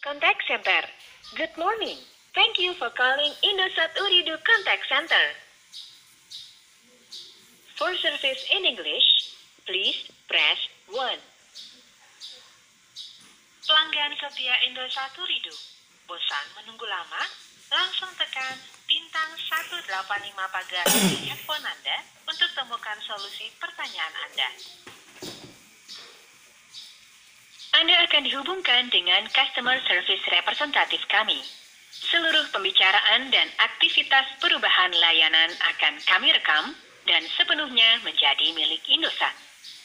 Contact Center. Good morning. Thank you for calling Indosat Ooredoo Contact Center. For service in English, please press 1. Pelanggan setia Indosat Ooredoo, bosan menunggu lama? Langsung tekan bintang 185 pagar di handphone Anda untuk temukan solusi pertanyaan Anda. Anda akan dihubungkan dengan customer service representatif kami. Seluruh pembicaraan dan aktivitas perubahan layanan akan kami rekam dan sepenuhnya menjadi milik Indosat.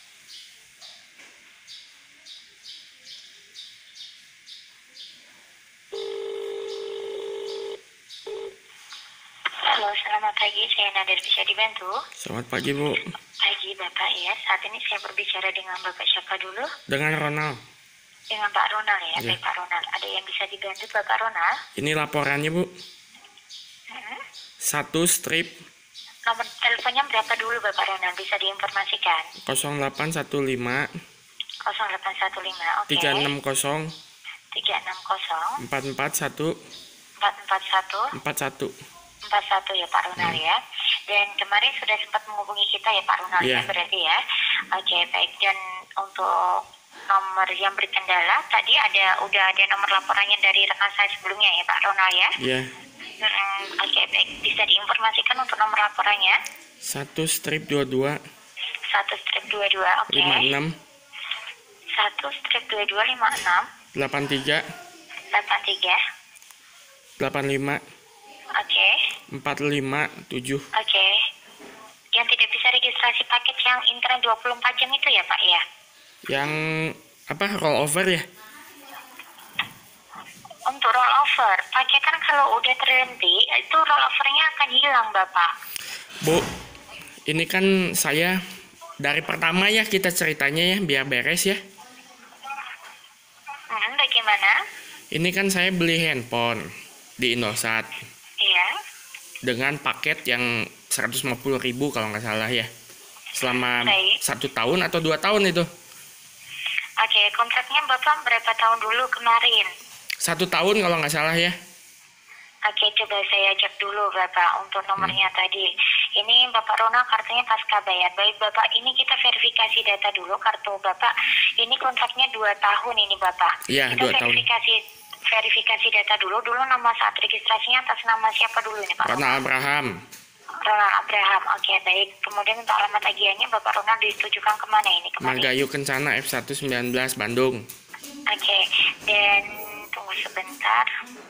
Halo, selamat pagi. Saya Nadir, bisa dibantu? Selamat pagi, Bu. Pagi, Bapak ya. Saat ini saya berbicara dengan Bapak siapa dulu? Dengan Ronald. Dengan Pak Ronald ya. Ya. Baik, Pak Ronald. Ada yang bisa dibantu Bapak Ronald? Ini laporannya, Bu. Hmm? 1 strip Nomor teleponnya berapa dulu Bapak Ronald? Bisa diinformasikan? 0815 0815, oke. 360 360 441 441 41. 41 ya Pak Ronald ya. Dan kemarin sudah sempat menghubungi kita ya Pak Ronald ya Iya. berarti ya. Oke, baik. Dan untuk nomor yang berkendala tadi udah ada nomor laporannya dari rekan saya sebelumnya ya Pak Ronald ya. Ya. Oke, baik. Bisa diinformasikan untuk nomor laporannya? 1 strip 22 1 strip 22, oke. 56 1 strip 22 56 83 83, 85 oke. 45 7. Oke. Yang tidak bisa registrasi paket yang internet 24 jam itu ya Pak ya? Yang apa, rollover ya? Untuk rollover, paket kan kalau udah terhenti, itu rollovernya akan hilang Bapak. Bu, ini kan saya dari pertama ya, kita ceritanya ya biar beres ya. Bagaimana? Ini kan saya beli handphone di Indosat Iya. dengan paket yang 150.000 kalau nggak salah ya, selama Baik. 1 tahun atau 2 tahun itu. Oke, kontraknya Bapak berapa tahun dulu kemarin? 1 tahun kalau nggak salah ya. Oke, coba saya cek dulu Bapak untuk nomornya tadi. Ini Bapak Ronald kartunya pasca bayar. Baik Bapak, ini kita verifikasi data dulu kartu Bapak. Ini kontraknya 2 tahun ini Bapak. Iya, Kita 2 tahun. verifikasi data dulu. Dulu nama saat registrasinya atas nama siapa dulu ini Pak? Ronald Abraham. Ronald Abraham. Oke, baik. Kemudian untuk alamat tagihannya Bapak Ronald ditujukan kemana ini kemarin? Margahayu Kencana F119 Bandung. Oke, dan tunggu sebentar.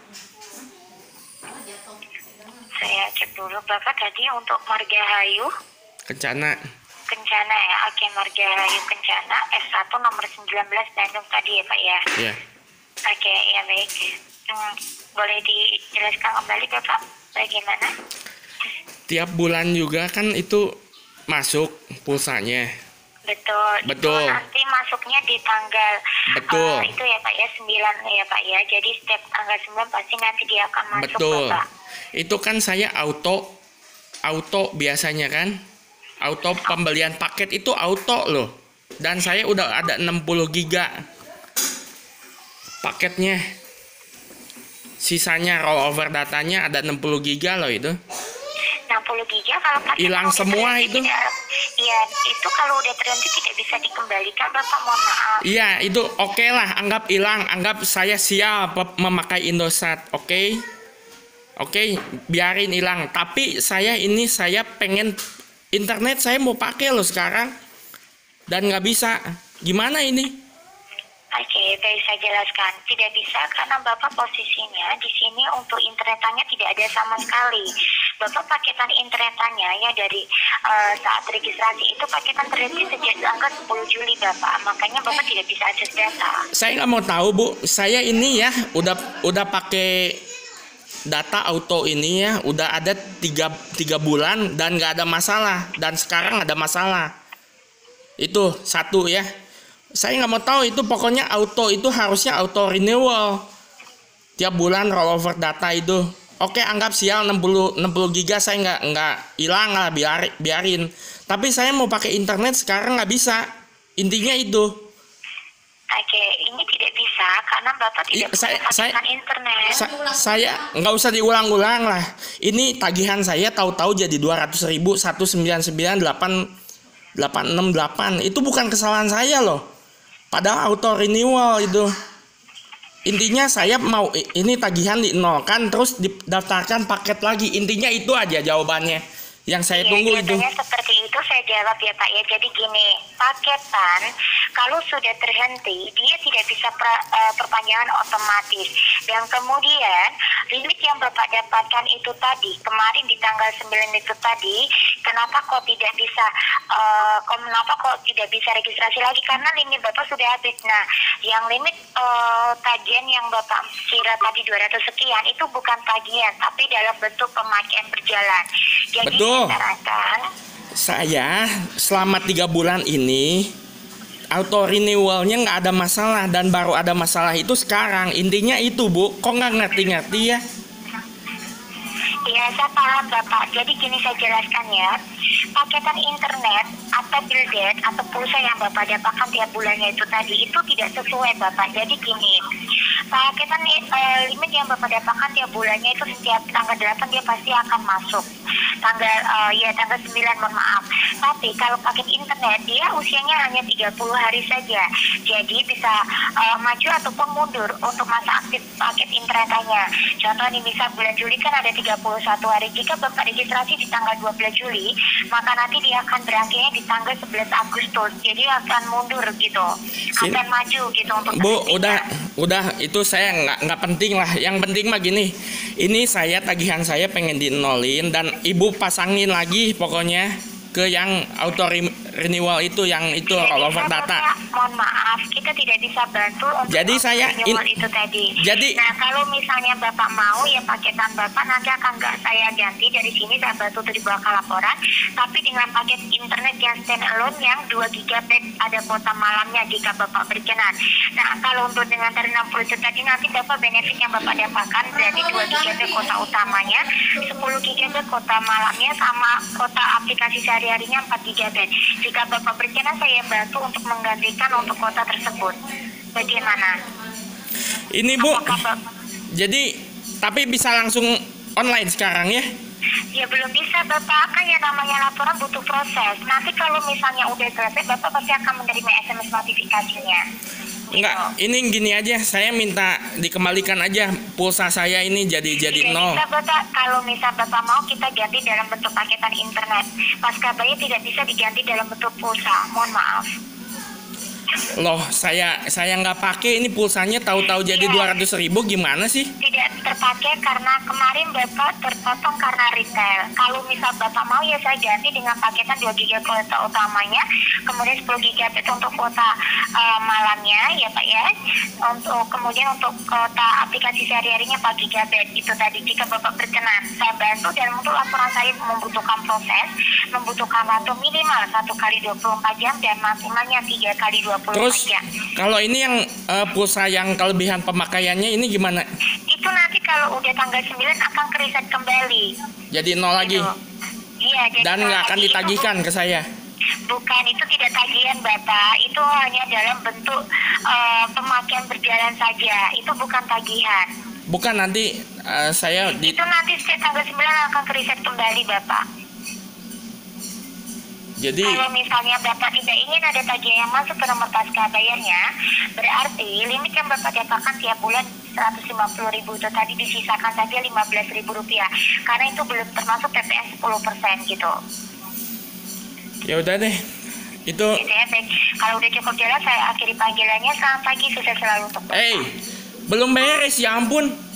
Saya cek dulu Bapak tadi untuk Margahayu Kencana. Kencana ya. Oke, Margahayu Kencana F1 nomor 19 Bandung tadi ya Pak ya. Ya. Oke, ya baik. Boleh dijelaskan kembali Bapak bagaimana? Tiap bulan juga kan itu masuk pulsanya. Betul. Betul. Itu nanti masuknya di tanggal Betul. itu ya Pak ya 9 ya Pak ya. Jadi setiap tanggal 9 pasti nanti dia akan masuk Betul. Bapak. Itu kan saya auto biasanya kan. Auto pembelian paket itu auto loh. Dan saya udah ada 60 giga paketnya. Sisanya rollover datanya ada 60 giga loh itu. 60 giga kalau paket Hilang udah semua terhenti itu. Iya, itu kalau udah terhenti tidak bisa dikembalikan Bapak, mohon maaf. Iya, itu oke lah, anggap hilang, anggap saya siap memakai Indosat, oke? Oke, biarin hilang. Tapi saya pengen internet, saya mau pakai loh sekarang dan nggak bisa. Gimana ini? Oke, baik saya jelaskan. Tidak bisa karena Bapak posisinya di sini untuk internetannya tidak ada sama sekali. Bapak paketan internetannya ya dari saat registrasi itu paketan terhenti sejak tanggal 10 Juli Bapak. Makanya Bapak tidak bisa akses data. Saya nggak mau tahu Bu. Saya ini ya udah pakai data auto ini ya, udah ada 3 bulan dan nggak ada masalah. Dan sekarang ada masalah. Itu satu ya. Saya nggak mau tahu itu, pokoknya auto itu harusnya auto renewal tiap bulan rollover data itu. Oke, anggap sial 60 giga saya nggak hilang lah, biarin. Tapi saya mau pakai internet sekarang nggak bisa. Intinya itu. Oke, ini tidak bisa bisa karena Bapak tidak punya paketan internet. Saya nggak usah diulang-ulang lah. Ini tagihan saya tahu-tahu jadi 200.000 199,868. Itu bukan kesalahan saya loh. Padahal auto renewal itu. Intinya saya mau ini tagihan dinolkan terus didaftarkan paket lagi. Intinya itu aja jawabannya yang saya tunggu itu. Seperti itu saya jawab ya Pak ya. Jadi gini, paketan kalau sudah terhenti dia tidak bisa perpanjangan otomatis. Dan kemudian limit yang Bapak dapatkan itu tadi kemarin di tanggal 9 itu tadi, kenapa kok tidak bisa registrasi lagi karena limit Bapak sudah habis. Nah, yang limit tagihan yang Bapak kira tadi 200 sekian itu bukan tagihan tapi dalam bentuk pemakaian berjalan. Jadi betul. Sarankan, saya selama 3 bulan ini auto renewalnya nggak ada masalah dan baru ada masalah itu sekarang. Intinya itu Bu, kok nggak ngerti-ngerti ya? Ya saya paham Bapak. Jadi gini saya jelaskan ya. Paketan internet atau billdet atau pulsa yang Bapak dapatkan tiap bulannya itu tadi itu tidak sesuai Bapak. Jadi gini, paketan limit yang Bapak dapatkan tiap bulannya itu setiap tanggal 8 dia pasti akan masuk. Tanggal 9 mohon maaf. Tapi kalau paket internet dia usianya hanya 30 hari saja. Jadi bisa maju ataupun mundur untuk masa aktif paket internetannya. Contoh nih misal bulan Juli kan ada 31 hari. Jika Bapak registrasi di tanggal 12 Juli, maka nanti dia akan berakhirnya di tanggal 11 Agustus. Jadi akan mundur gitu. Akan maju gitu untuk Bu, udah itu saya nggak penting lah. Yang penting mah gini. Ini saya tagihan saya pengen dinolin dan Ibu pasangin lagi pokoknya ke yang auto renewal itu yang itu rollover data. Mohon maaf, kita tidak bisa bantu untuk jadi saya itu tadi. Jadi, nah kalau misalnya Bapak mau ya paketan Bapak nanti akan nggak saya ganti dari sini saya bantu untuk dibawa ke laporan. Tapi dengan paket internet yang standalone yang 2 GB ada kuota malamnya jika Bapak berkenan. Nah kalau untuk dengan tarif 60 itu tadi nanti Bapak benefit yang Bapak dapatkan berarti 2 GB kuota utamanya, 10 GB kuota malamnya sama kuota aplikasi sehari-harinya 4 GB. Jika Bapak berkenan saya bantu untuk menggantikan untuk kota tersebut. Bagaimana? Ini Bu, jadi tapi bisa langsung online sekarang ya? Ya belum bisa Bapak, kan yang namanya laporan butuh proses. Nanti kalau misalnya udah selesai Bapak pasti akan menerima SMS notifikasinya. Enggak, ini gini aja, saya minta dikembalikan aja pulsa saya ini jadi nol. Bisa Bapak, kalau misal Bapak mau kita ganti dalam bentuk paketan internet. Pasca bayar tidak bisa diganti dalam bentuk pulsa, mohon maaf. Loh, saya nggak pakai ini pulsanya tahu-tahu jadi 200.000 gimana sih? Tidak terpakai karena kemarin Bapak terpotong karena retail. Kalau misal Bapak mau ya saya ganti dengan paketan 2 GB kuota utamanya, kemudian 10 GB untuk kuota malamnya ya Pak ya. Kemudian untuk kuota aplikasi sehari-harinya 4 GB itu tadi jika Bapak berkenan. Saya bantu dan untuk laporan saya membutuhkan proses, membutuhkan waktu minimal 1 kali 24 jam dan maksimalnya 3 kali 20. Terus kalau ini yang pulsa yang kelebihan pemakaiannya ini gimana? Itu nanti kalau udah tanggal 9 akan kereset kembali. Jadi nol lagi? Iya. Dan nggak akan ditagihkan ke saya? Bukan, itu tidak tagihan Bapak. Itu hanya dalam bentuk pemakaian berjalan saja. Itu bukan tagihan. Bukan nanti Itu nanti setiap tanggal 9 akan kereset kembali Bapak. Jadi kalau misalnya Bapak tidak ingin ada tagihan yang masuk ke nomor pasca bayarnya, berarti limit yang Bapak dapatkan tiap bulan 150.000 itu tadi disisakan saja Rp15.000 karena itu belum termasuk PPN 10% gitu. Ya udah deh. Itu gitu ya, baik. Kalau udah cukup jelas saya akhiri panggilannya. Selamat pagi, sukses selalu untuk Bapak. belum beres ya ampun.